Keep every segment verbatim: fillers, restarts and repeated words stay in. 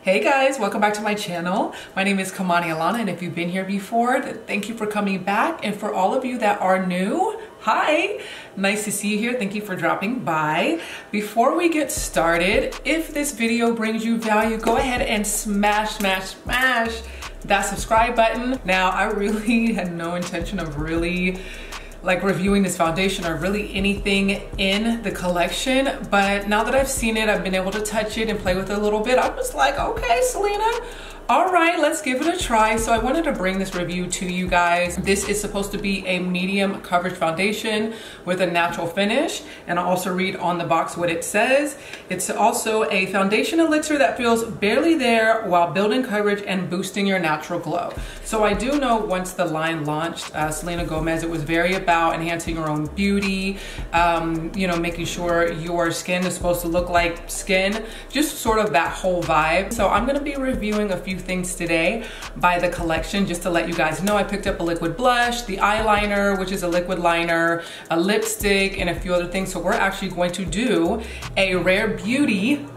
Hey guys, welcome back to my channel. My name is Kamani Alana, and if you've been here before, then thank you for coming back. And for all of you that are new, hi, nice to see you here. Thank you for dropping by. Before we get started, if this video brings you value, go ahead and smash, smash, smash that subscribe button. Now, I really had no intention of really like reviewing this foundation or really anything in the collection, but now that I've seen it, I've been able to touch it and play with it a little bit. I was like, okay, Selena, all right, let's give it a try. So I wanted to bring this review to you guys. This is supposed to be a medium coverage foundation with a natural finish, and I'll also read on the box what it says. It's also a foundation elixir that feels barely there while building coverage and boosting your natural glow. So I do know once the line launched, uh, Selena Gomez, it was very about enhancing your own beauty, um, you know, making sure your skin is supposed to look like skin, just sort of that whole vibe. So I'm gonna be reviewing a few things today by the collection, just to let you guys know. I picked up a liquid blush, the eyeliner, which is a liquid liner, a lipstick, and a few other things. So we're actually going to do a Rare Beauty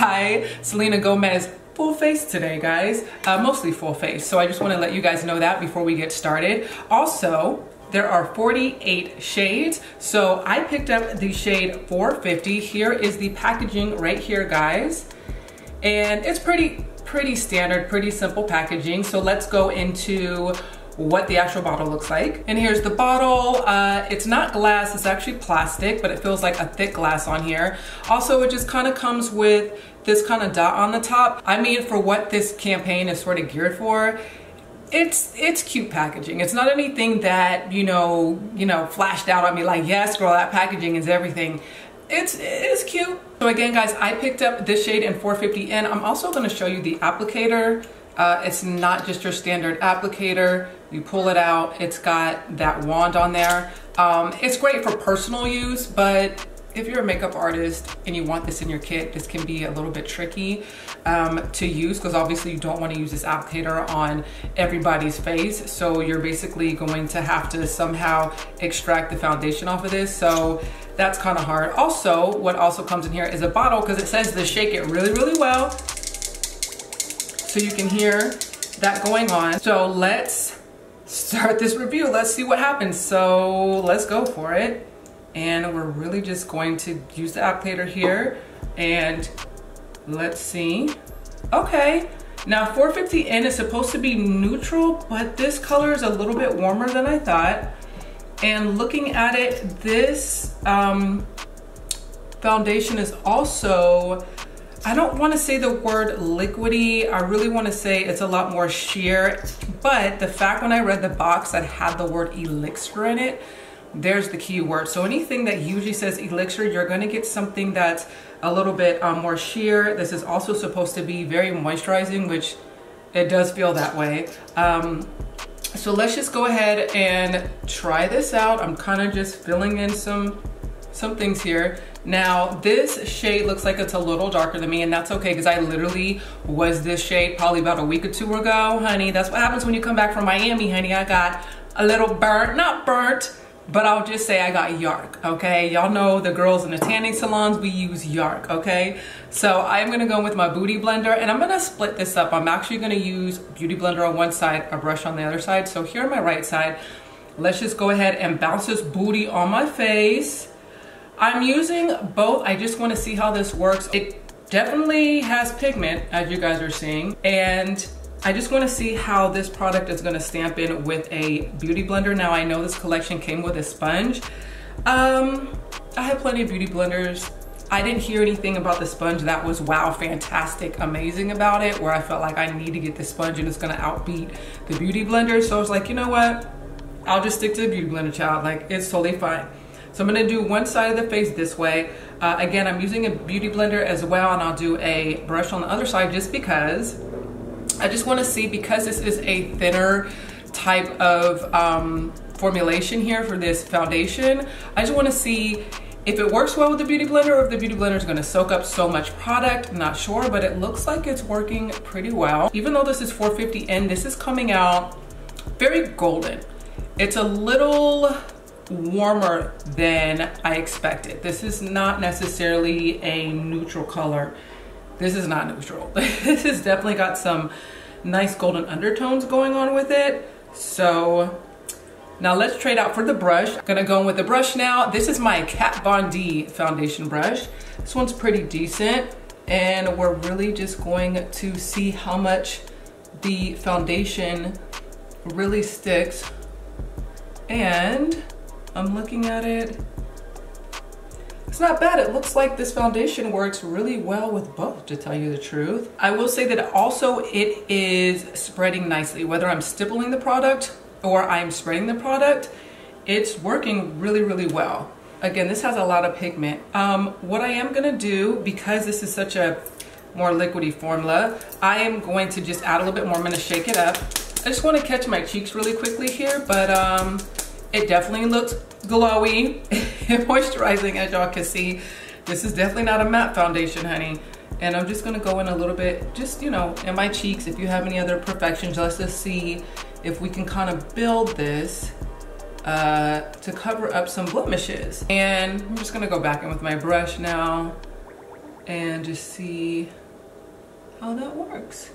by Selena Gomez full face today, guys. Uh, mostly full face. So I just want to let you guys know that before we get started. Also, there are forty-eight shades. So I picked up the shade four fifty. Here is the packaging right here, guys. And it's pretty, pretty standard, pretty simple packaging. So let's go into what the actual bottle looks like. And here's the bottle. Uh, it's not glass, it's actually plastic, but it feels like a thick glass on here. Also, it just kind of comes with this kind of dot on the top. I mean, for what this campaign is sort of geared for, it's it's cute packaging. It's not anything that, you know, you know, flashed out on me like, yes, girl, that packaging is everything. It's, it's cute. So again, guys, I picked up this shade in four fifty, and I'm also gonna show you the applicator. Uh, it's not just your standard applicator. You pull it out, it's got that wand on there. Um, it's great for personal use, but if you're a makeup artist and you want this in your kit, this can be a little bit tricky um, to use, because obviously you don't want to use this applicator on everybody's face. So you're basically going to have to somehow extract the foundation off of this. So that's kind of hard. Also, what also comes in here is a bottle, because it says to shake it really, really well. So you can hear that going on. So let's start this review. Let's see what happens. So let's go for it. And we're really just going to use the applicator here, and let's see. Okay, now four fifty N is supposed to be neutral, but this color is a little bit warmer than I thought. And looking at it, this um, foundation is also, I don't want to say the word liquidy. I really want to say it's a lot more sheer, but the fact when I read the box that had the word elixir in it, there's the key word. So anything that usually says elixir, you're going to get something that's a little bit um, more sheer. This is also supposed to be very moisturizing, which it does feel that way. Um, so let's just go ahead and try this out. I'm kind of just filling in some some things here. Now, this shade looks like it's a little darker than me, and that's okay, because I literally was this shade probably about a week or two ago, honey. That's what happens when you come back from Miami, honey. I got a little burnt, not burnt, but I'll just say I got Yark, okay? Y'all know the girls in the tanning salons, we use Yark, okay? So I'm gonna go with my Beauty Blender, and I'm gonna split this up. I'm actually gonna use Beauty Blender on one side, a brush on the other side. So here on my right side, let's just go ahead and bounce this booty on my face. I'm using both. I just wanna see how this works. It definitely has pigment, as you guys are seeing, and I just want to see how this product is going to stamp in with a Beauty Blender. Now, I know this collection came with a sponge. Um, I have plenty of Beauty Blenders. I didn't hear anything about the sponge that was wow, fantastic, amazing about it, where I felt like I need to get this sponge and it's going to outbeat the Beauty Blender. So I was like, you know what? I'll just stick to the Beauty Blender, child. Like, it's totally fine. So I'm going to do one side of the face this way. Uh, again, I'm using a Beauty Blender as well, and I'll do a brush on the other side just because I just want to see, because this is a thinner type of um, formulation here for this foundation, I just want to see if it works well with the Beauty Blender, or if the Beauty Blender is going to soak up so much product. I'm not sure, but it looks like it's working pretty well. Even though this is four fifty N, this is coming out very golden. It's a little warmer than I expected. This is not necessarily a neutral color. this is not neutral. This has definitely got some nice golden undertones going on with it. So now let's trade out for the brush. I'm gonna go in with the brush now. This is my Kat Von D foundation brush. This one's pretty decent, and we're really just going to see how much the foundation really sticks. And I'm looking at it. It's not bad. It looks like this foundation works really well with both, to tell you the truth. I will say that also it is spreading nicely. Whether I'm stippling the product or I'm spraying the product, it's working really, really well. Again, this has a lot of pigment. Um, what I am gonna do, because this is such a more liquidy formula, I am going to just add a little bit more. I'm gonna shake it up. I just wanna catch my cheeks really quickly here, but um, it definitely looks glowy and moisturizing, as y'all can see. This is definitely not a matte foundation, honey. And I'm just gonna go in a little bit, just, you know, in my cheeks. If you have any other perfections, let's just see if we can kind of build this uh, to cover up some blemishes. And I'm just gonna go back in with my brush now and just see how that works.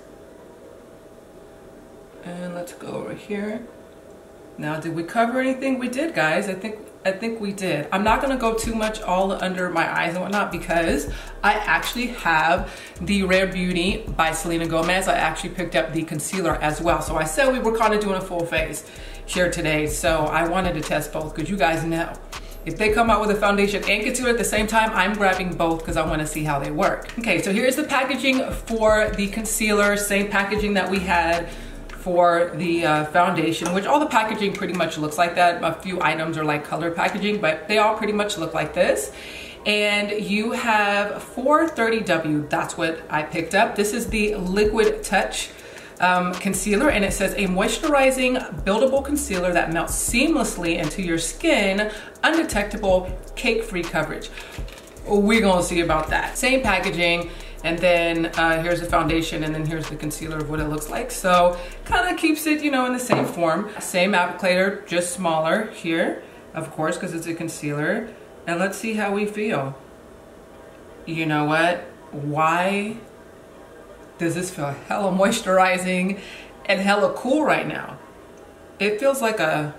And let's go over here. Now, did we cover anything? We did, guys. I think I think we did. I'm not gonna go too much all under my eyes and whatnot, because I actually have the Rare Beauty by Selena Gomez. I actually picked up the concealer as well. So I said we were kind of doing a full face here today. So I wanted to test both, because you guys know, if they come out with a foundation and concealer at the same time, I'm grabbing both because I want to see how they work. Okay, so here's the packaging for the concealer. Same packaging that we had for the uh, foundation, which all the packaging pretty much looks like that. A few items are like color packaging, but they all pretty much look like this. And you have four thirty W, that's what I picked up. This is the Liquid Touch um, concealer, and it says a moisturizing, buildable concealer that melts seamlessly into your skin, undetectable, cake-free coverage. We're gonna see about that. Same packaging. And then uh, here's the foundation, and then here's the concealer of what it looks like. So kind of keeps it, you know, in the same form. Same applicator, just smaller here, of course, because it's a concealer. And let's see how we feel. You know what? Why does this feel hella moisturizing and hella cool right now? It feels like a,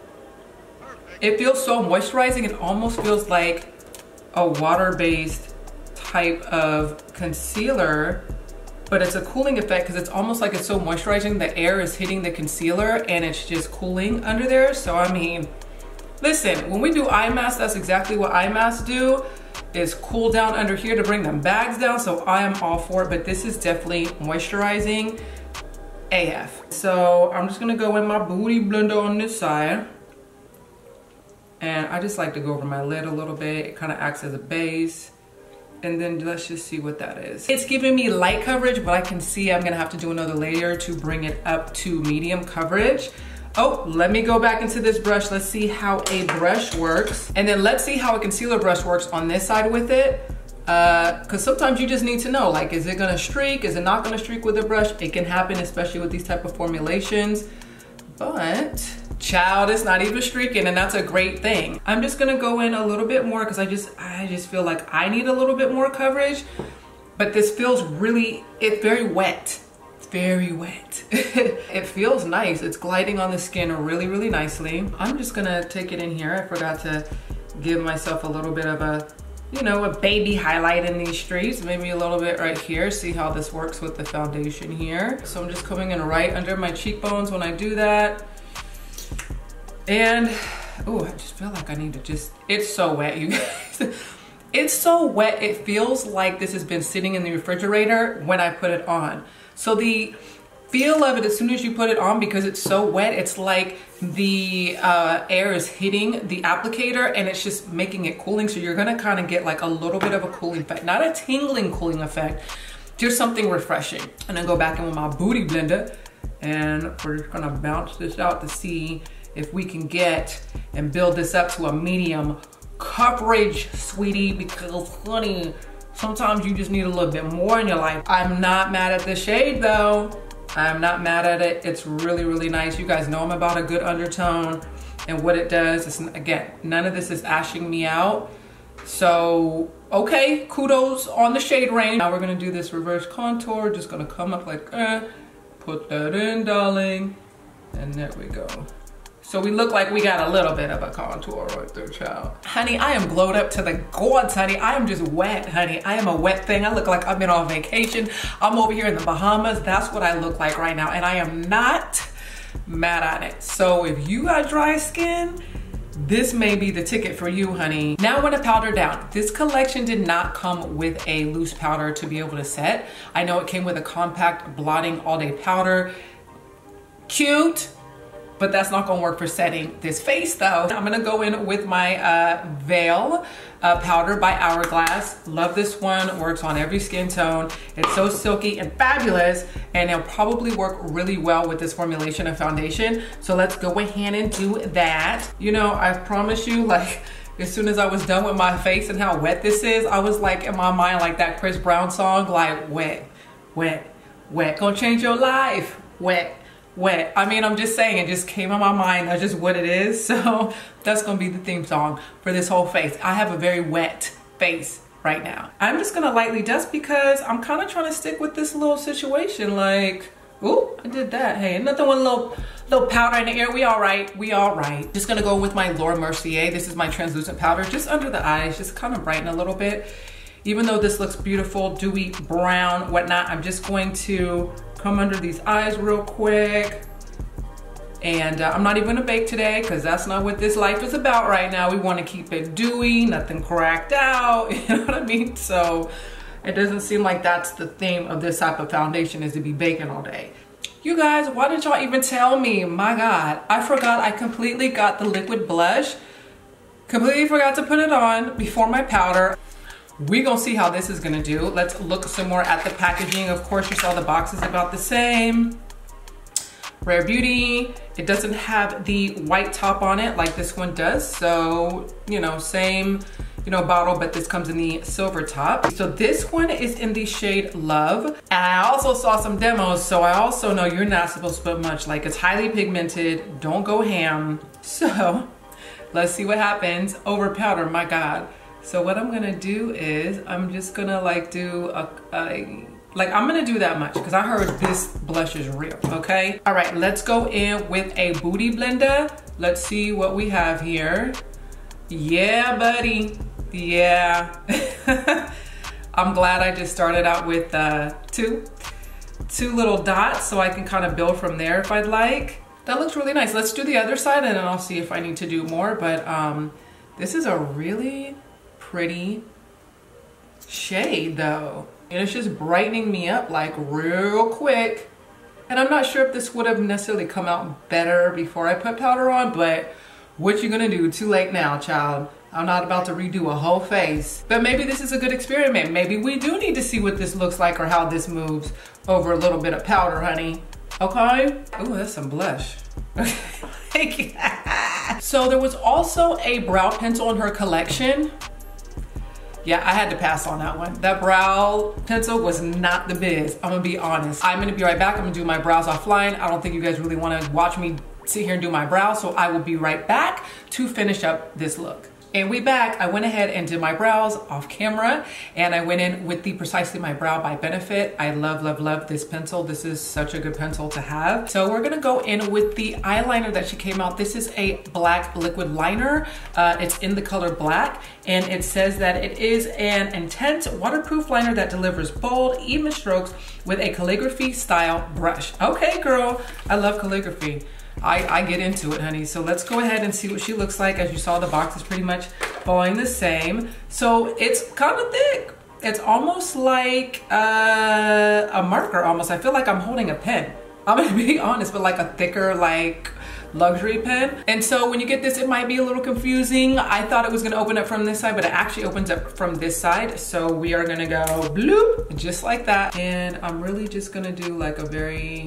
it feels so moisturizing. It almost feels like a water-based type of concealer, but it's a cooling effect because it's almost like it's so moisturizing. The air is hitting the concealer and it's just cooling under there. So I mean, listen, when we do eye masks, that's exactly what eye masks do, is cool down under here to bring them bags down. So I am all for it, but this is definitely moisturizing A F. So I'm just gonna go in my Beauty Blender on this side. And I just like to go over my lid a little bit. It kind of acts as a base. And then let's just see what that is. It's giving me light coverage, but I can see I'm gonna have to do another layer to bring it up to medium coverage. Oh, let me go back into this brush. Let's see how a brush works. And then let's see how a concealer brush works on this side with it. Uh, Cause sometimes you just need to know, like, is it gonna streak? Is it not gonna streak with a brush? It can happen, especially with these type of formulations. But child, it's not even streaking, and that's a great thing. I'm just gonna go in a little bit more because I just I just feel like I need a little bit more coverage. But this feels really, it's very wet. It's very wet. It feels nice. It's gliding on the skin really, really nicely. I'm just gonna take it in here. I forgot to give myself a little bit of a, you know, a baby highlight in these streets. Maybe a little bit right here. See how this works with the foundation here. So I'm just coming in right under my cheekbones when I do that. And, oh, I just feel like I need to just, it's so wet, you guys. It's so wet, it feels like this has been sitting in the refrigerator when I put it on. So the feel of it as soon as you put it on, because it's so wet, it's like the uh, air is hitting the applicator and it's just making it cooling. So you're gonna kind of get like a little bit of a cooling effect, not a tingling cooling effect, just something refreshing. And then go back in with my Beauty Blender and we're just gonna bounce this out to see if we can get and build this up to a medium coverage, sweetie, because honey, sometimes you just need a little bit more in your life. I'm not mad at the shade though. I'm not mad at it. It's really, really nice. You guys know I'm about a good undertone, and what it does is, again, none of this is ashing me out. So okay, kudos on the shade range. Now we're gonna do this reverse contour. Just gonna come up like, eh, put that in, darling. And there we go. So we look like we got a little bit of a contour right there, child. Honey, I am glowed up to the gods, honey. I am just wet, honey. I am a wet thing. I look like I've been on vacation. I'm over here in the Bahamas. That's what I look like right now. And I am not mad at it. So if you got dry skin, this may be the ticket for you, honey. Now I'm gonna powder down. This collection did not come with a loose powder to be able to set. I know it came with a compact blotting all day powder. Cute, but that's not gonna work for setting this face though. I'm gonna go in with my uh, Veil uh, powder by Hourglass. Love this one, works on every skin tone. It's so silky and fabulous, and it'll probably work really well with this formulation of foundation. So let's go ahead and do that. You know, I promise you, like, as soon as I was done with my face and how wet this is, I was like in my mind, like that Chris Brown song, like wet, wet, wet, gonna change your life, wet. Wet. I mean, I'm just saying, it just came on my mind. That's just what it is. So that's gonna be the theme song for this whole face. I have a very wet face right now. I'm just gonna lightly dust because I'm kind of trying to stick with this little situation. Like, ooh, I did that. Hey, nothing with a little, little powder in the air. We all right. We all right. Just gonna go with my Laura Mercier. This is my translucent powder, just under the eyes, just kind of brighten a little bit. Even though this looks beautiful, dewy, brown, whatnot, I'm just going to come under these eyes real quick. And uh, I'm not even gonna bake today because that's not what this life is about right now. We wanna keep it dewy, nothing cracked out, you know what I mean? So it doesn't seem like that's the theme of this type of foundation, is to be baking all day. You guys, why didn't y'all even tell me? My God, I forgot I completely got the liquid blush. Completely forgot to put it on before my powder. We gonna see how this is gonna do. Let's look some more at the packaging. Of course, you saw the box is about the same. Rare Beauty. It doesn't have the white top on it like this one does. So, you know, same, you know, bottle, but this comes in the silver top. So this one is in the shade Love. And I also saw some demos, so I also know you're not supposed to put much. Like, it's highly pigmented. Don't go ham. So let's see what happens. Over powder, my God. So what I'm gonna do is I'm just gonna like do a, a like I'm gonna do that much because I heard this blush is real, okay? All right, let's go in with a Booty Blender. Let's see what we have here. Yeah, buddy, yeah. I'm glad I just started out with uh, two, two little dots so I can kind of build from there if I'd like. That looks really nice. Let's do the other side and then I'll see if I need to do more, but um, this is a really pretty shade though. And it's just brightening me up like real quick. And I'm not sure if this would have necessarily come out better before I put powder on, but what you gonna do? Too late now, child. I'm not about to redo a whole face. But maybe this is a good experiment. Maybe we do need to see what this looks like or how this moves over a little bit of powder, honey. Okay? Ooh, that's some blush. Thank you. So there was also a brow pencil in her collection. Yeah, I had to pass on that one. That brow pencil was not the biz, I'm gonna be honest. I'm gonna be right back. I'm gonna do my brows offline. I don't think you guys really wanna watch me sit here and do my brows, so I will be right back to finish up this look. And we back. I went ahead and did my brows off camera, and I went in with the Precisely My Brow by Benefit. I love, love, love this pencil. This is such a good pencil to have. So we're gonna go in with the eyeliner that she came out. This is a black liquid liner. Uh, it's in the color black, and it says that it is an intense waterproof liner that delivers bold, even strokes with a calligraphy style brush. Okay, girl, I love calligraphy. I, I get into it, honey. So let's go ahead and see what she looks like. As you saw, the box is pretty much following the same. So it's kind of thick. It's almost like uh, a marker almost. I feel like I'm holding a pen. I'm gonna be honest, but like a thicker, like luxury pen. And so when you get this, it might be a little confusing. I thought it was gonna open up from this side, but it actually opens up from this side. So we are gonna go bloop, just like that. And I'm really just gonna do like a very,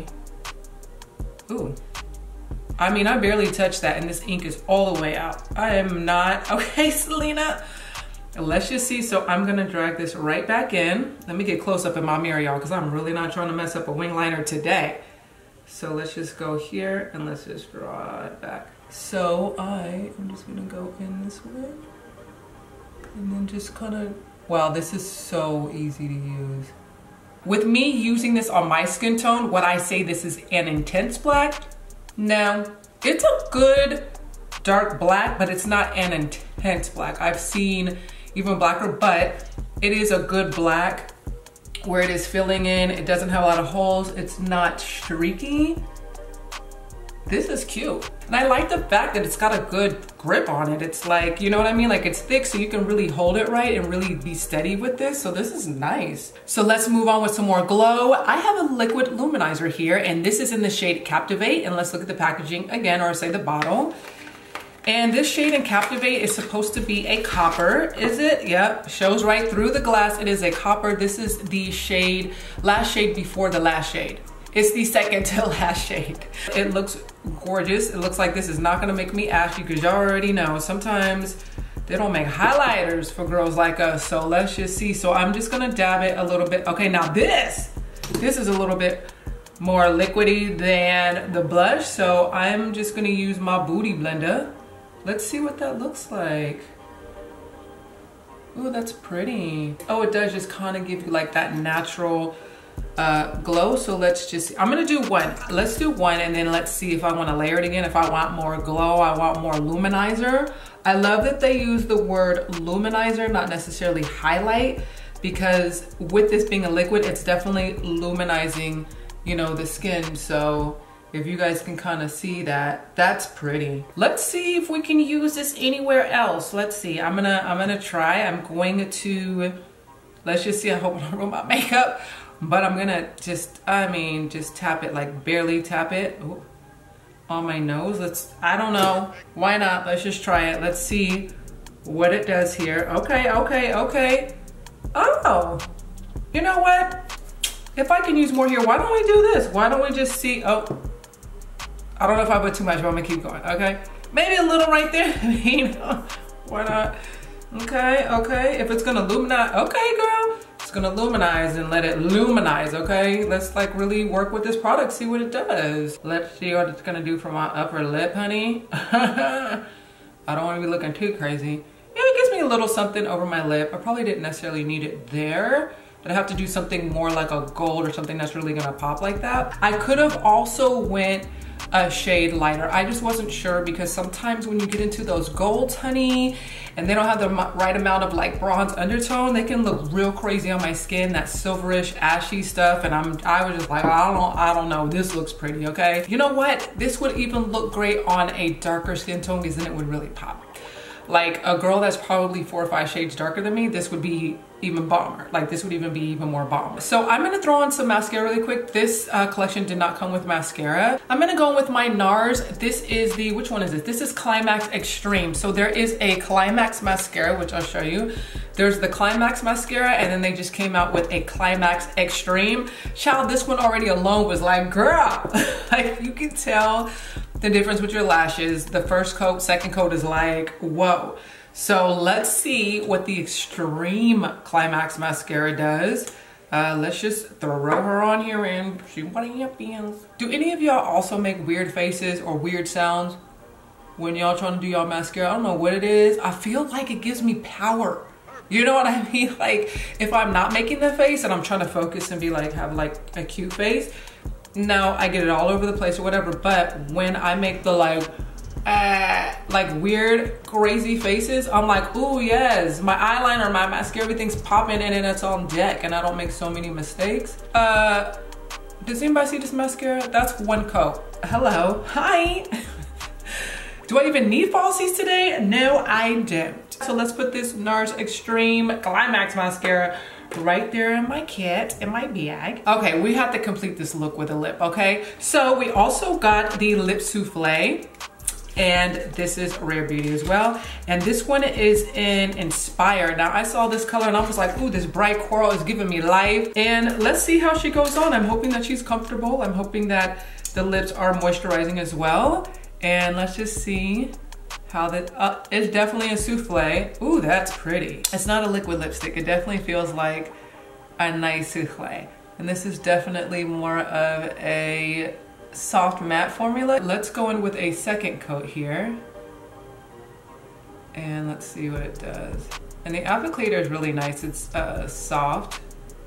ooh. I mean, I barely touched that and this ink is all the way out. I am not, okay, Selena. Let's just see. So I'm gonna drag this right back in. Let me get close up in my mirror, y'all, because I'm really not trying to mess up a wing liner today. So let's just go here and let's just draw it back. So I am just gonna go in this way and then just kind of Wow, this is so easy to use. With me using this on my skin tone, would I say this is an intense black? No, it's a good dark black, but it's not an intense black. I've seen even blacker, but it is a good black where it is filling in. It doesn't have a lot of holes. It's not streaky. This is cute. And I like the fact that it's got a good grip on it. It's like, you know what I mean? Like it's thick so you can really hold it right and really be steady with this. So this is nice. So let's move on with some more glow. I have a liquid luminizer here and this is in the shade Captivate. And let's look at the packaging again, or say the bottle. And this shade in Captivate is supposed to be a copper, is it? Yep, shows right through the glass. It is a copper. This is the shade, last shade before the last shade. It's the second to last shade. It looks gorgeous. It looks like this is not gonna make me ashy because y'all already know sometimes they don't make highlighters for girls like us. So let's just see. So I'm just gonna dab it a little bit. Okay, now this, this is a little bit more liquidy than the blush. So I'm just gonna use my Booty Blender. Let's see what that looks like. Ooh, that's pretty. Oh, it does just kind of give you like that natural uh, glow. So let's just, I'm gonna do one. Let's do one and then let's see if I wanna layer it again. If I want more glow, I want more luminizer. I love that they use the word luminizer, not necessarily highlight, because with this being a liquid, it's definitely luminizing, you know, the skin. So if you guys can kind of see that, that's pretty. Let's see if we can use this anywhere else. Let's see, I'm gonna, I'm gonna try. I'm going to, let's just see, I hope I don't ruin my makeup, but I'm gonna just, I mean, just tap it, like barely tap it. Ooh, on my nose. Let's, I don't know, why not? Let's just try it. Let's see what it does here. Okay, okay, okay. Oh, you know what? If I can use more here, why don't we do this? Why don't we just see, oh, I don't know if I put too much, but I'm gonna keep going, okay? Maybe a little right there, you know, why not? Okay, okay, if it's gonna luminize, okay girl, it's gonna luminize and let it luminize, okay? Let's like really work with this product, see what it does. Let's see what it's gonna do for my upper lip, honey. I don't wanna be looking too crazy. Yeah, it gives me a little something over my lip. I probably didn't necessarily need it there, but I have to do something more like a gold or something that's really gonna pop like that. I could have also went a shade lighter. I just wasn't sure because sometimes when you get into those golds, honey, and they don't have the right amount of like bronze undertone, they can look real crazy on my skin, that silverish, ashy stuff. And I'm, I was just like, I don't, I don't know. This looks pretty, okay? You know what? This would even look great on a darker skin tone because then it would really pop. Like a girl that's probably four or five shades darker than me, this would be even bomber. Like this would even be even more bomb. So I'm gonna throw on some mascara really quick. This uh, collection did not come with mascara. I'm gonna go with my NARS. This is the, which one is this? This is Climax Extreme. So there is a Climax mascara, which I'll show you. There's the Climax mascara, and then they just came out with a Climax Extreme. Child, this one already alone was like, girl, like you can tell the difference with your lashes. The first coat, second coat is like, whoa. So let's see what the Extreme Climax mascara does. Uh, let's just throw her on here and see what happens. Do any of y'all also make weird faces or weird sounds when y'all trying to do y'all mascara? I don't know what it is. I feel like it gives me power. You know what I mean? Like if I'm not making the face and I'm trying to focus and be like, have like a cute face, no, I get it all over the place or whatever. But when I make the like, uh, like weird, crazy faces, I'm like, ooh, yes, my eyeliner, my mascara, everything's popping and it's on deck and I don't make so many mistakes. Uh, does anybody see this mascara? That's one coat. Hello, hi. Do I even need falsies today? No, I don't. So let's put this NARS Extreme Climax mascara right there in my kit, in my bag. Okay, we have to complete this look with a lip, okay? So we also got the Lip Souffle, and this is Rare Beauty as well. And this one is in Inspire. Now I saw this color and I was like, ooh, this bright coral is giving me life. And let's see how she goes on. I'm hoping that she's comfortable. I'm hoping that the lips are moisturizing as well. And let's just see how that, uh, it's definitely a souffle. Ooh, that's pretty. It's not a liquid lipstick. It definitely feels like a nice souffle. And this is definitely more of a soft matte formula. Let's go in with a second coat here. And let's see what it does. And the applicator is really nice. It's uh, soft.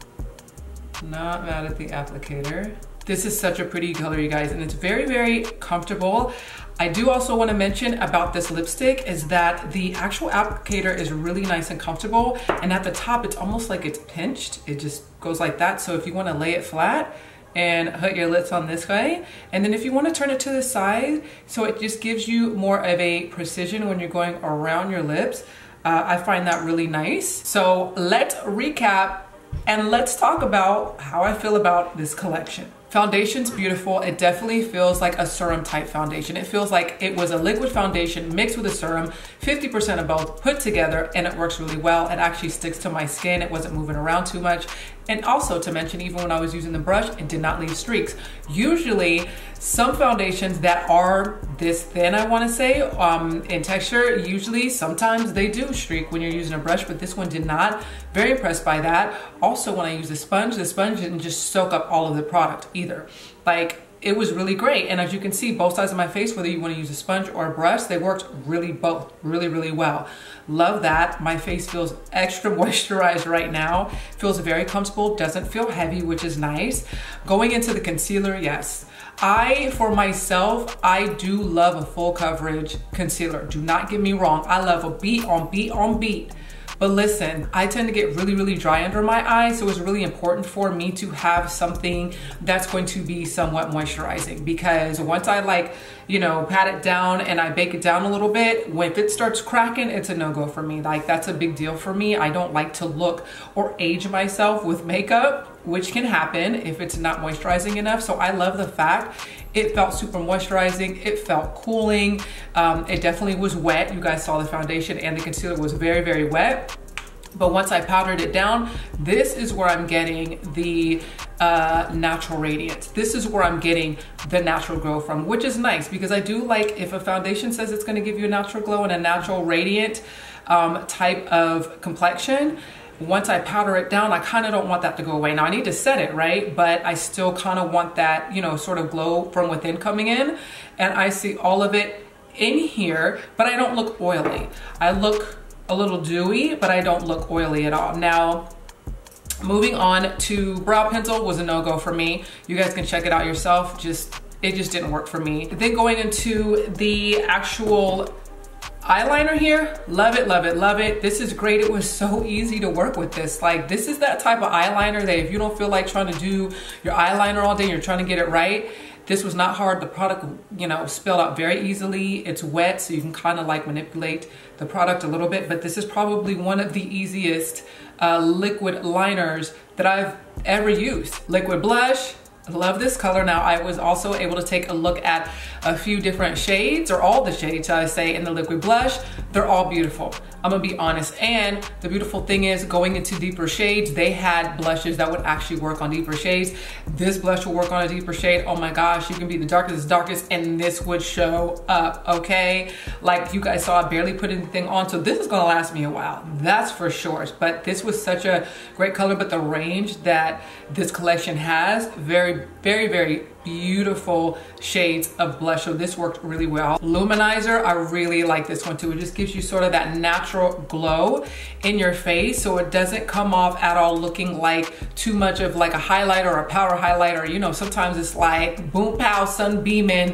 Not mad at the applicator. This is such a pretty color, you guys, and it's very, very comfortable. I do also want to mention about this lipstick is that the actual applicator is really nice and comfortable. And at the top, it's almost like it's pinched. It just goes like that. So if you want to lay it flat and put your lips on this way, and then if you want to turn it to the side, so it just gives you more of a precision when you're going around your lips. Uh, I find that really nice. So let's recap and let's talk about how I feel about this collection. Foundation's beautiful. It definitely feels like a serum type foundation. It feels like it was a liquid foundation mixed with a serum, fifty percent of both put together, and it works really well. It actually sticks to my skin. It wasn't moving around too much. And also to mention, even when I was using the brush, it did not leave streaks. Usually some foundations that are this thin, I wanna say, um, in texture, usually sometimes they do streak when you're using a brush, but this one did not. Very impressed by that. Also, when I use the sponge, the sponge didn't just soak up all of the product either. Like, it was really great. And as you can see, both sides of my face, whether you want to use a sponge or a brush, they worked really both really, really well. Love that. My face feels extra moisturized right now. Feels very comfortable, doesn't feel heavy, which is nice. Going into the concealer, yes. I, for myself, I do love a full coverage concealer. Do not get me wrong. I love a beat on beat on beat. But listen, I tend to get really, really dry under my eyes, so it's really important for me to have something that's going to be somewhat moisturizing, because once I like, you know, pat it down and I bake it down a little bit, when if it starts cracking, it's a no-go for me. Like, that's a big deal for me. I don't like to look or age myself with makeup, which can happen if it's not moisturizing enough. So I love the fact it felt super moisturizing. It felt cooling. Um, it definitely was wet. You guys saw the foundation and the concealer was very, very wet. But once I powdered it down, this is where I'm getting the uh, natural radiance. This is where I'm getting the natural glow from, which is nice, because I do like if a foundation says it's gonna give you a natural glow and a natural radiant um, type of complexion, once I powder it down, I kind of don't want that to go away. Now I need to set it, right? But I still kind of want that, you know, sort of glow from within coming in. And I see all of it in here, but I don't look oily. I look a little dewy, but I don't look oily at all. Now, moving on to brow pencil was a no-go for me. You guys can check it out yourself. Just, it just didn't work for me. Then going into the actual eyeliner here, love it, love it, love it. This is great. It was so easy to work with this. Like, this is that type of eyeliner that if you don't feel like trying to do your eyeliner all day, you're trying to get it right, this was not hard. The product, you know, spilled out very easily. It's wet, so you can kind of like manipulate the product a little bit, but this is probably one of the easiest uh, liquid liners that I've ever used. Liquid blush. Love this color. Now, I was also able to take a look at a few different shades, or all the shades, I say, in the liquid blush. They're all beautiful. I'm gonna be honest. And the beautiful thing is, going into deeper shades, they had blushes that would actually work on deeper shades. This blush will work on a deeper shade. Oh my gosh, you can be the darkest darkest and this would show up, okay? Like, you guys saw, I barely put anything on, so this is gonna last me a while. That's for sure. But this was such a great color, but the range that this collection has, very, very, very beautiful shades of blush. So this worked really well. Luminizer, I really like this one too. It just gives you sort of that natural glow in your face, so it doesn't come off at all looking like too much of like a highlighter or a powder highlighter. You know, sometimes it's like boom pow, sun beaming.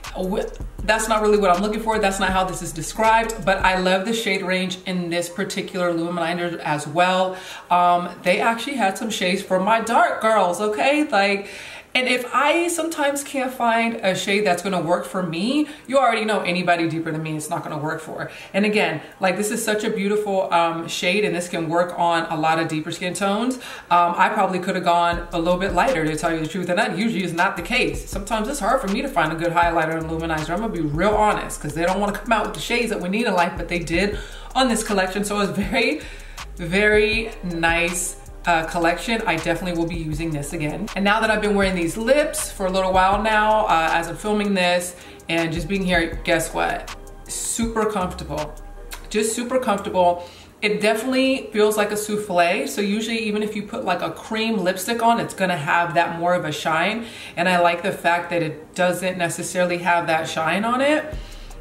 That's not really what I'm looking for. That's not how this is described, but I love the shade range in this particular luminizer as well. Um, they actually had some shades for my dark girls, okay? Like, and if I sometimes can't find a shade that's gonna work for me, you already know anybody deeper than me it's not gonna work for. And again, like, this is such a beautiful um, shade, and this can work on a lot of deeper skin tones. Um, I probably could have gone a little bit lighter, to tell you the truth, and that usually is not the case. Sometimes it's hard for me to find a good highlighter and luminizer. I'm gonna be real honest, because they don't wanna come out with the shades that we need in life, but they did on this collection. So it's very, very nice Uh, collection. I definitely will be using this again. And now that I've been wearing these lips for a little while now, uh, as I'm filming this and just being here, guess what? Super comfortable. Just super comfortable. It definitely feels like a souffle. So usually, even if you put like a cream lipstick on, it's gonna have that more of a shine. And I like the fact that it doesn't necessarily have that shine on it.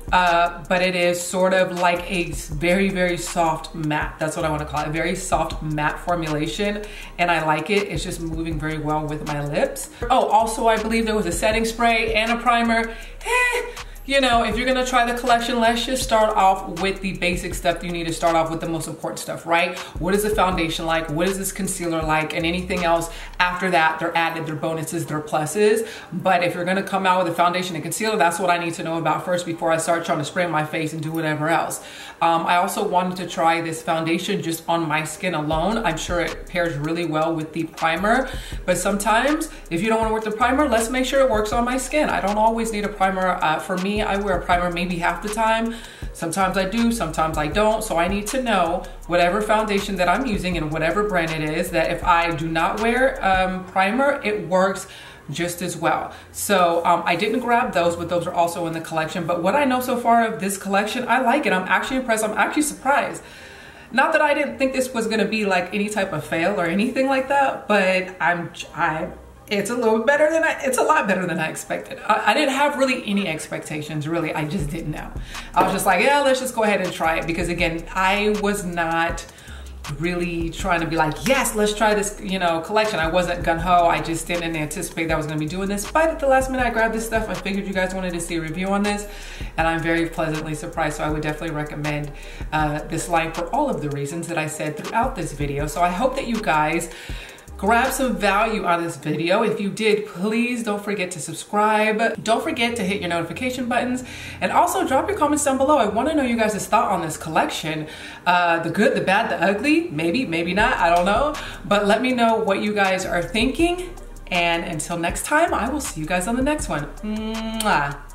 uh, but it is sort of like a very, very soft matte. That's what I want to call it, a very soft matte formulation, and I like it. It's just moving very well with my lips. Oh, also I believe there was a setting spray and a primer. Eh, you know, if you're gonna try the collection, let's just start off with the basic stuff. You need to start off with the most important stuff, right? What is the foundation like? What is this concealer like? And anything else after that, they're added, they're bonuses, they're pluses. But if you're gonna come out with a foundation and concealer, that's what I need to know about first before I start trying to spray my face and do whatever else. Um, I also wanted to try this foundation just on my skin alone. I'm sure it pairs really well with the primer, but sometimes if you don't wanna work the primer, let's make sure it works on my skin. I don't always need a primer. Uh, for me, I wear a primer maybe half the time. Sometimes I do, sometimes I don't. So I need to know whatever foundation that I'm using and whatever brand it is, that if I do not wear um, primer, it works just as well. So um, I didn't grab those, but those are also in the collection. But what I know so far of this collection, I like it. I'm actually impressed. I'm actually surprised. Not that I didn't think this was gonna be like any type of fail or anything like that, but I'm, I, it's a little better than I, it's a lot better than I expected. I, I didn't have really any expectations, really. I just didn't know. I was just like, yeah, let's just go ahead and try it. Because again, I was not really trying to be like, yes, let's try this, you know, collection. I wasn't gung-ho. I just didn't anticipate that I was gonna be doing this. But at the last minute, I grabbed this stuff. I figured you guys wanted to see a review on this, and I'm very pleasantly surprised. So I would definitely recommend uh, this line for all of the reasons that I said throughout this video. So I hope that you guys grab some value out of this video. If you did, please don't forget to subscribe. Don't forget to hit your notification buttons, and also drop your comments down below. I want to know you guys' thought on this collection. Uh, the good, the bad, the ugly, maybe, maybe not, I don't know. But let me know what you guys are thinking. And until next time, I will see you guys on the next one. Mwah.